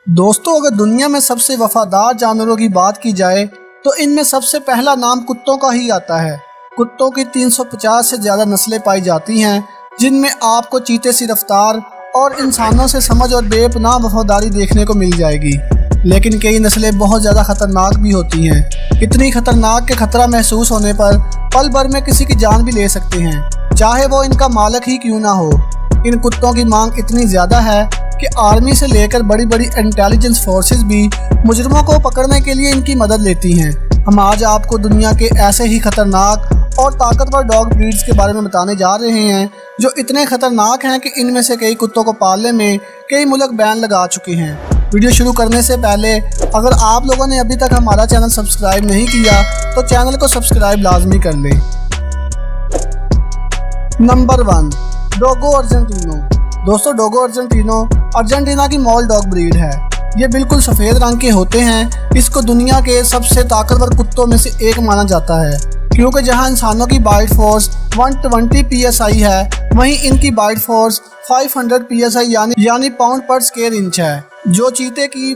दोस्तों, अगर दुनिया में सबसे वफादार जानवरों की बात की जाए तो इनमें सबसे पहला नाम कुत्तों का ही आता है। कुत्तों की 350 से ज़्यादा नस्लें पाई जाती हैं, जिनमें आपको चीते सी रफ्तार और इंसानों से समझ और बेपनाह वफादारी देखने को मिल जाएगी। लेकिन कई नस्लें बहुत ज़्यादा ख़तरनाक भी होती हैं। इतनी ख़तरनाक कि खतरा महसूस होने पर पल भर में किसी की जान भी ले सकते हैं, चाहे वो इनका मालिक ही क्यों ना हो। इन कुत्तों की मांग इतनी ज़्यादा है कि आर्मी से लेकर बड़ी बड़ी इंटेलिजेंस फोर्सेस भी मुजरिमों को पकड़ने के लिए इनकी मदद लेती हैं। हम आज आपको दुनिया के ऐसे ही खतरनाक और ताकतवर डॉग ब्रीड्स के बारे में बताने जा रहे हैं, जो इतने खतरनाक हैं कि इनमें से कई कुत्तों को पालने में कई मुल्क बैन लगा चुके हैं। वीडियो शुरू करने से पहले अगर आप लोगों ने अभी तक हमारा चैनल सब्सक्राइब नहीं किया तो चैनल को सब्सक्राइब लाजमी कर लें। Number 1, Dogo Argentino. दोस्तों, डोगो अर्जेंटिनो अर्जेंटीना की मॉल डॉग ब्रीड है। ये बिल्कुल सफ़ेद रंग के होते हैं। इसको दुनिया के सबसे ताकतवर कुत्तों में से एक माना जाता है, क्योंकि जहां इंसानों की बाइट फोर्स 120 PSI है, वहीं इनकी बाइट फोर्स 500 PSI यानी पाउंड पर स्क्वायर इंच है, जो चीते की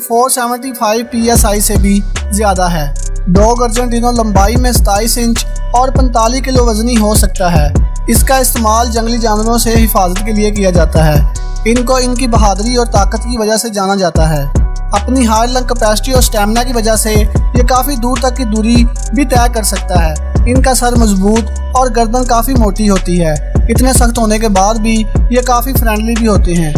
475 PSI से भी ज़्यादा है। डॉग अर्जेंटिनो लंबाई में 27 इंच और 45 किलो वजनी हो सकता है। इसका इस्तेमाल जंगली जानवरों से हिफाजत के लिए किया जाता है। इनको इनकी बहादुरी और ताकत की वजह से जाना जाता है। अपनी हाई लंग कैपेसिटी और स्टैमिना की वजह से ये काफ़ी दूर तक की दूरी भी तय कर सकता है। इनका सर मजबूत और गर्दन काफ़ी मोटी होती है। इतने सख्त होने के बाद भी ये काफ़ी फ्रेंडली भी होते हैं।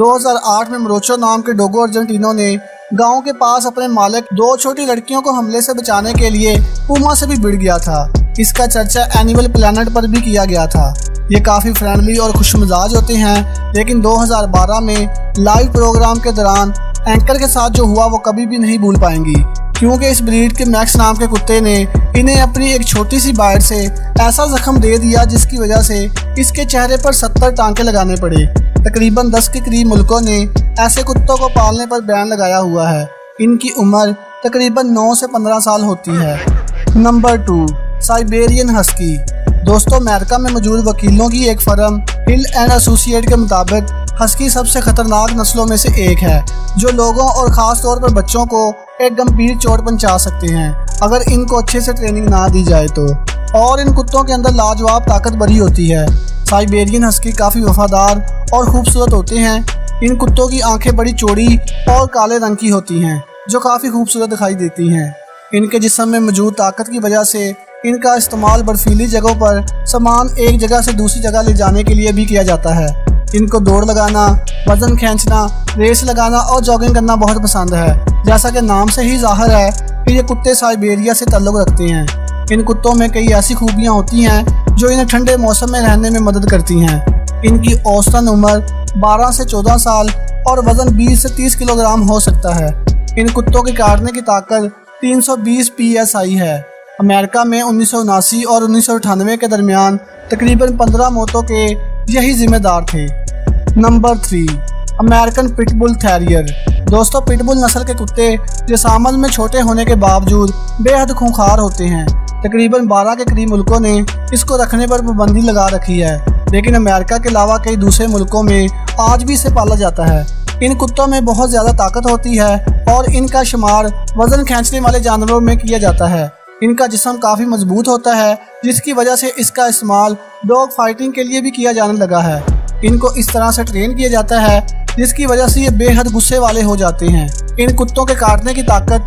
2008 में मोरोचो नाम के डोगो अर्जेंटिनो ने गांव के पास अपने मालिक 2 छोटी लड़कियों को हमले से बचाने के लिए पुमा से भी भिड़ गया था। इसका चर्चा एनिमल प्लैनेट पर भी किया गया था। ये काफ़ी फ्रेंडली और खुशमिजाज होते हैं, लेकिन 2012 में लाइव प्रोग्राम के दौरान एंकर के साथ जो हुआ वो कभी भी नहीं भूल पाएंगी, क्योंकि इस ब्रीड के मैक्स नाम के कुत्ते ने इन्हें अपनी एक छोटी सी बाइट से ऐसा जख्म दे दिया जिसकी वजह से इसके चेहरे पर 70 टांके लगाने पड़े। तकरीबन 10 के करीब मुल्कों ने ऐसे कुत्तों को पालने पर बैन लगाया हुआ है। इनकी उम्र तकरीबन 9 से 15 साल होती है। Number 2, Siberian husky. दोस्तों, अमेरिका में मौजूद वकीलों की एक फर्म हिल एंड एसोसिएट के मुताबिक हस्की सबसे खतरनाक नस्लों में से एक है, जो लोगों और ख़ास तौर पर बच्चों को एक गंभीर चोट पहुंचा सकते हैं अगर इनको अच्छे से ट्रेनिंग ना दी जाए तो। और इन कुत्तों के अंदर लाजवाब ताकत भरी होती है। साइबेरियन हस्की काफ़ी वफादार और खूबसूरत होते हैं। इन कुत्तों की आंखें बड़ी चौड़ी और काले रंग की होती हैं, जो काफ़ी खूबसूरत दिखाई देती हैं। इनके जिस्म में मौजूद ताकत की वजह से इनका इस्तेमाल बर्फीली जगहों पर सामान एक जगह से दूसरी जगह ले जाने के लिए भी किया जाता है। इनको दौड़ लगाना, वजन खींचना, रेस लगाना और जॉगिंग करना बहुत पसंद है। जैसा कि नाम से ही जाहिर है कि ये कुत्ते साइबेरिया से ताल्लुक़ रखते हैं। इन कुत्तों में कई ऐसी खूबियाँ होती हैं जो इन्हें ठंडे मौसम में रहने में मदद करती हैं। इनकी औसतन उम्र 12 से 14 साल और वज़न 20 से 30 किलोग्राम हो सकता है। इन कुत्तों की काटने की ताकत 320 PSI है। अमेरिका में 1979 और 1998 के दरमियान तकरीबन 15 मौतों के यही जिम्मेदार थे। Number 3, American pitbull terrier. दोस्तों, पिटबुल नस्ल के कुत्ते जिस्मन में छोटे होने के बावजूद बेहद खूंखार होते हैं। तकरीबन 12 के करीब मुल्कों ने इसको रखने पर पाबंदी लगा रखी है, लेकिन अमेरिका के अलावा कई दूसरे मुल्कों में आज भी इसे पाला जाता है। इन कुत्तों में बहुत ज़्यादा ताकत होती है और इनका शुमार वज़न खींचने वाले जानवरों में किया जाता है। इनका जिस्म काफ़ी मजबूत होता है, जिसकी वजह से इसका इस्तेमाल डॉग फाइटिंग के लिए भी किया जाने लगा है। इनको इस तरह से ट्रेन किया जाता है जिसकी वजह से ये बेहद गुस्से वाले हो जाते हैं। इन कुत्तों के काटने की ताकत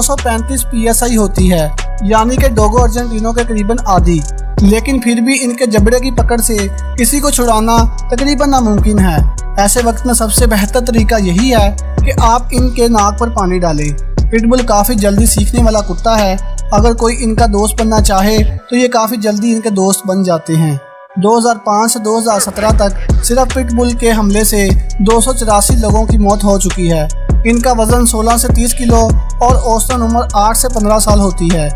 235 PSI होती है, यानी कि डोगो अर्जेंटिनो के करीबन आधी। लेकिन फिर भी इनके जबड़े की पकड़ से किसी को छुड़ाना तकरीबन नामुमकिन है। ऐसे वक्त में सबसे बेहतर तरीका यही है कि आप इनके नाक पर पानी डालें। पिटबुल काफ़ी जल्दी सीखने वाला कुत्ता है। अगर कोई इनका दोस्त बनना चाहे तो ये काफ़ी जल्दी इनके दोस्त बन जाते हैं। 2005 से 2017 तक सिर्फ पिटबुल के हमले से 284 लोगों की मौत हो चुकी है। इनका वज़न 16 से 30 किलो और औसतन उम्र 8 से 15 साल होती है।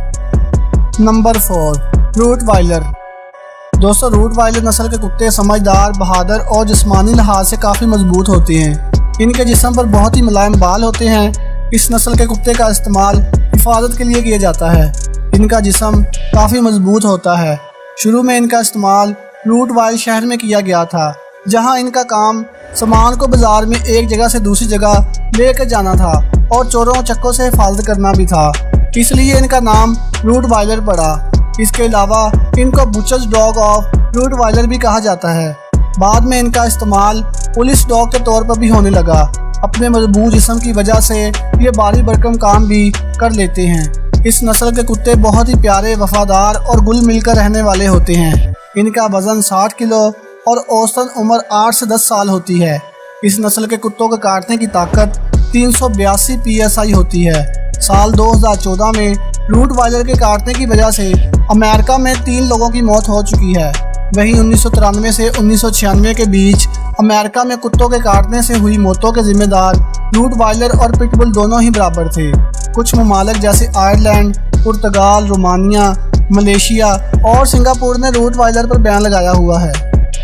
Number 4, rottweiler. दोस्तों, रूटवाइलर नस्ल के कुत्ते समझदार, बहादुर और जिस्मानी लिहाज से काफ़ी मजबूत होते हैं। इनके जिस्म पर बहुत ही मुलायम बाल होते हैं। इस नस्ल के कुत्ते का इस्तेमाल हिफाजत के लिए किया जाता है। इनका जिस्म काफ़ी मजबूत होता है। शुरू में इनका इस्तेमाल रूटवाइल शहर में किया गया था, जहां इनका काम सामान को बाजार में एक जगह से दूसरी जगह लेकर जाना था और चोरों चक्कों से हिफाजत करना भी था, इसलिए इनका नाम रूटवाइलर पड़ा। इसके अलावा इनको बुचर्स डॉग ऑफ रूटवाइलर भी कहा जाता है। बाद में इनका इस्तेमाल पुलिस डॉग के तौर पर भी होने लगा। अपने मजबूत जिस्म की वजह से ये भारी भरकम काम भी कर लेते हैं। इस नस्ल के कुत्ते बहुत ही प्यारे, वफादार और घुल मिलकर रहने वाले होते हैं। इनका वजन 60 किलो और औसतन उम्र 8 से 10 साल होती है। इस नस्ल के कुत्तों को काटने की ताकत 382 PSI होती है। साल 2014 में रूटवाइलर के काटने की वजह से अमेरिका में 3 लोगों की मौत हो चुकी है। वहीं 1993 से 1996 के बीच अमेरिका में कुत्तों के काटने से हुई मौतों के जिम्मेदार रूटवाइलर और पिटबुल दोनों ही बराबर थे। कुछ ममालिक जैसे आयरलैंड, पुर्तगाल, रोमानिया, मलेशिया और सिंगापुर ने रूटवाइलर पर बैन लगाया हुआ है।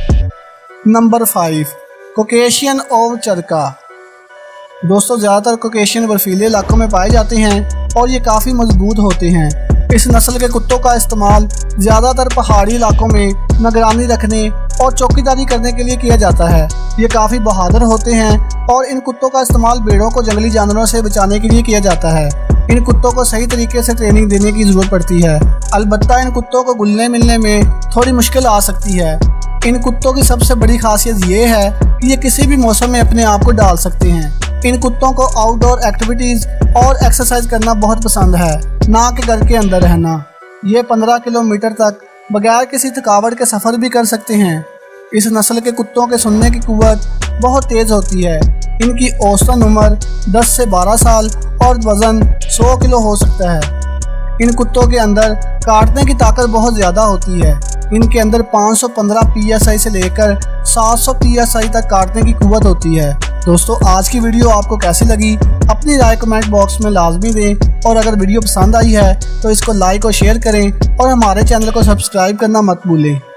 Number 5, Caucasian Ovcharka. दोस्तों, ज़्यादातर कॉकेशियन बर्फीले इलाकों में पाए जाते हैं और ये काफ़ी मजबूत होते हैं। इस नस्ल के कुत्तों का इस्तेमाल ज़्यादातर पहाड़ी इलाकों में निगरानी रखने और चौकीदारी करने के लिए किया जाता है। ये काफ़ी बहादुर होते हैं और इन कुत्तों का इस्तेमाल भेड़ों को जंगली जानवरों से बचाने के लिए किया जाता है। इन कुत्तों को सही तरीके से ट्रेनिंग देने की ज़रूरत पड़ती है। अलबत्ता इन कुत्तों को घुलने मिलने में थोड़ी मुश्किल आ सकती है। इन कुत्तों की सबसे बड़ी खासियत ये है कि ये किसी भी मौसम में अपने आप को डाल सकते हैं। इन कुत्तों को आउटडोर एक्टिविटीज़ और एक्सरसाइज करना बहुत पसंद है, ना कि घर के अंदर रहना। ये 15 किलोमीटर तक बगैर किसी थकावट के सफ़र भी कर सकते हैं। इस नस्ल के कुत्तों के सुनने की कुव्वत बहुत तेज़ होती है। इनकी औसतन उम्र 10 से 12 साल और वज़न 100 किलो हो सकता है। इन कुत्तों के अंदर काटने की ताकत बहुत ज़्यादा होती है। इनके अंदर 515 PSI से लेकर 700 PSI तक काटने की कुव्वत होती है। दोस्तों, आज की वीडियो आपको कैसी लगी अपनी राय कमेंट बॉक्स में लाजमी दें और अगर वीडियो पसंद आई है तो इसको लाइक और शेयर करें और हमारे चैनल को सब्सक्राइब करना मत भूलें।